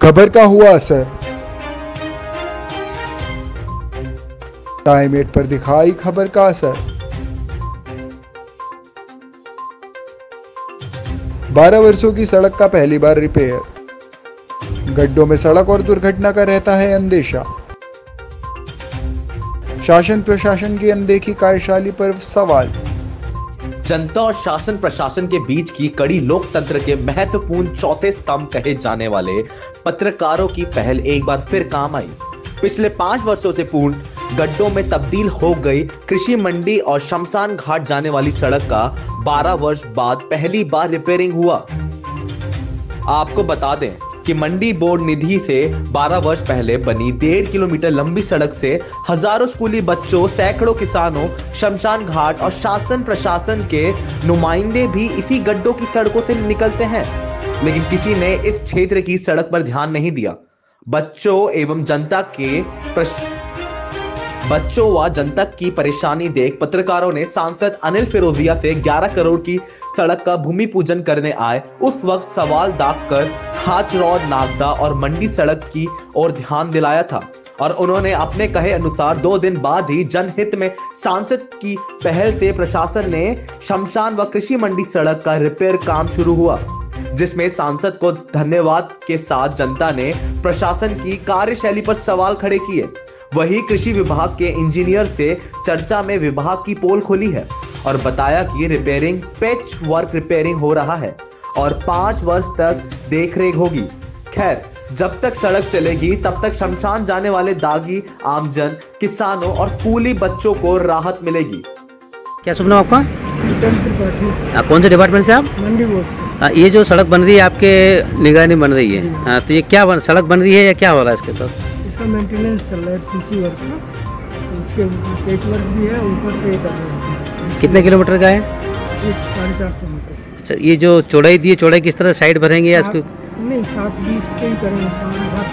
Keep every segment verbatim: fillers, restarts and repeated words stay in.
खबर का हुआ असर, टाइम एट पर दिखाई खबर का असर। बारह वर्षों की सड़क का पहली बार रिपेयर, गड्ढों में सड़क और दुर्घटना का रहता है अंदेशा। शासन प्रशासन की अनदेखी कार्यशाली पर सवाल। जनता और शासन प्रशासन के बीच की कड़ी लोकतंत्र के महत्वपूर्ण चौथे स्तंभ कहे जाने वाले पत्रकारों की पहल एक बार फिर काम आई। पिछले पांच वर्षों से पूर्ण गड्ढों में तब्दील हो गई कृषि मंडी और शमशान घाट जाने वाली सड़क का बारह वर्ष बाद पहली बार रिपेयरिंग हुआ। आपको बता दें कि मंडी बोर्ड निधि से बारह वर्ष पहले बनी डेढ़ किलोमीटर लंबी सड़क से हजारों स्कूली बच्चों, सैकड़ों किसानों, शमशान घाट और शासन प्रशासन के नुमाइंदे भी इसी गड्ढों की सड़कों से निकलते हैं, लेकिन किसी ने इस क्षेत्र की सड़क पर ध्यान नहीं दिया। बच्चों एवं जनता के प्रश... बच्चों व जनता की परेशानी देख पत्रकारों ने सांसद अनिल फिरोजिया से ग्यारह करोड़ की सड़क का भूमि पूजन करने आए उस वक्त सवाल दागकर खाचरौद, नागदा और मंडी सड़क की ओर ध्यान दिलाया था और उन्होंने अपने कहे अनुसार दो दिन बाद ही जनहित में सांसद की पहल से प्रशासन ने शमशान व कृषि मंडी सड़क का रिपेयर काम शुरू हुआ, जिसमें सांसद को धन्यवाद के साथ जनता ने प्रशासन की कार्यशैली पर सवाल खड़े किए। वही कृषि विभाग के इंजीनियर से चर्चा में विभाग की पोल खोली है और बताया कि रिपेयरिंग पैच वर्क रिपेयरिंग हो रहा है और पांच वर्ष तक देखरेख होगी। खैर, जब तक सड़क चलेगी तब तक शमशान जाने वाले दागी आमजन, किसानों और स्कूली बच्चों को राहत मिलेगी। क्या शुभ नाम आपका? आप कौन से डिपार्टमेंट से? आप मंडी बोर्ड। ये जो सड़क बन रही है आपके निगरानी बन रही है, आ, तो ये क्या बन, सड़क बन रही है या क्या हो रहा है इसके साथ? इसका मेंटेनेंस चल रहा है, सीसी वर्क का, इसके पेच वर्क भी है, ऊपर से कर रहे हैं। कितने किलोमीटर का है? साढ़े चार सौ मीटर। अच्छा, ये जो चौड़ाई दी है, चौड़ाई किस तरह साइड भरेंगे या इसको? नहीं, सात बीस पे ही करेंगे, साढ़े सात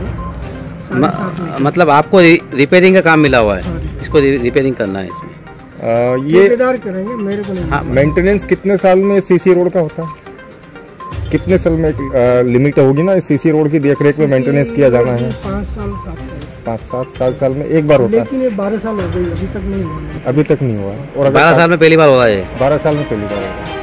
करेंगे। मतलब आपको रिपेयरिंग का काम मिला हुआ है, इसको रिपेयरिंग करना है इसमें? आ, ये करेंगे, मेरे को नहीं। हाँ, मेंटेनेंस कितने साल में सीसी रोड का होता है? कितने साल में लिमिट होगी ना सीसी रोड की देखरेख में मेंटेनेंस किया जाना है? पाँच साल सात साल पाँच सात सात साल में एक बार होता है, लेकिन ये बारह साल हो गई, अभी तक नहीं हुआ। अभी तक नहीं हुआ और बारह साल में पहली बार हो रहा है? बारह साल में पहली बार हो रहा है।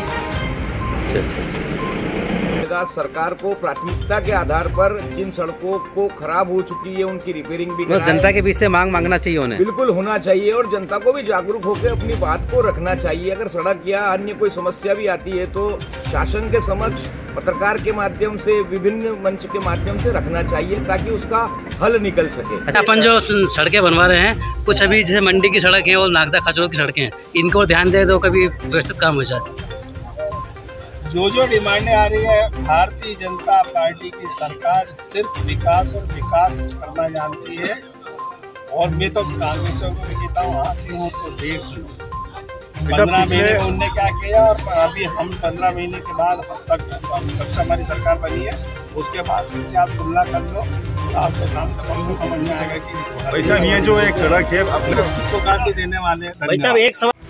सरकार को प्राथमिकता के आधार पर जिन सड़कों को खराब हो चुकी है उनकी रिपेयरिंग भी कराएं। जनता के बीच से मांग मांगना चाहिए उन्हें। बिल्कुल होना चाहिए और जनता को भी जागरूक होकर अपनी बात को रखना चाहिए। अगर सड़क या अन्य कोई समस्या भी आती है तो शासन के समक्ष पत्रकार के माध्यम से, विभिन्न मंच के माध्यम से रखना चाहिए ताकि उसका हल निकल सके। अच्छा, अपन जो सड़कें बनवा रहे हैं, कुछ अभी जैसे मंडी की सड़क है और नागदा खाचरों की सड़कें हैं, इनको ध्यान दे तो कभी व्यवस्थित काम हो जाए। जो जो डिमांडें आ रही है, भारतीय जनता पार्टी की सरकार सिर्फ विकास और विकास करना जानती है और मैं तो कांग्रेस को कहता हूँ, आती हूँ तो देख लो पंद्रह महीने में उनने क्या किया और अभी हम पंद्रह महीने के बाद अब तक जब से हमारी सरकार बनी है उसके बाद आप तुलना कर लो तो आपको समझ में आएगा कि भाई साहब ये जो एक सड़क है अपने उसकी सौगात भी देने वाले हैं। भाई साहब एक सवाल